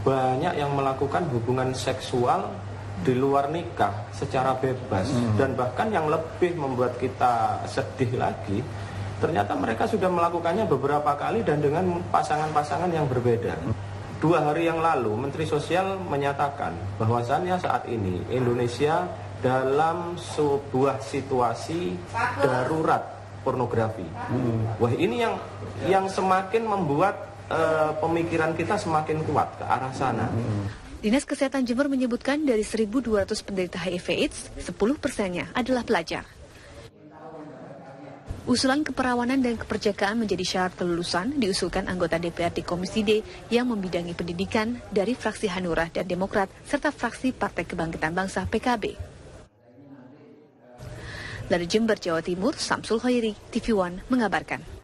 banyak yang melakukan hubungan seksual di luar nikah secara bebas. Dan bahkan yang lebih membuat kita sedih lagi, ternyata mereka sudah melakukannya beberapa kali dan dengan pasangan-pasangan yang berbeda. 2 hari yang lalu Menteri Sosial menyatakan bahwasannya saat ini Indonesia dalam sebuah situasi darurat pornografi. Wah, ini yang semakin membuat pemikiran kita semakin kuat ke arah sana. Dinas Kesehatan Jember menyebutkan dari 1.200 penderita HIV/AIDS, 10%-nya adalah pelajar. Usulan keperawanan dan keperjakaan menjadi syarat kelulusan diusulkan anggota DPRD Komisi D yang membidangi pendidikan dari fraksi Hanura dan Demokrat serta fraksi Partai Kebangkitan Bangsa PKB. Dari Jember, Jawa Timur, Samsul Khairi, TV One mengabarkan.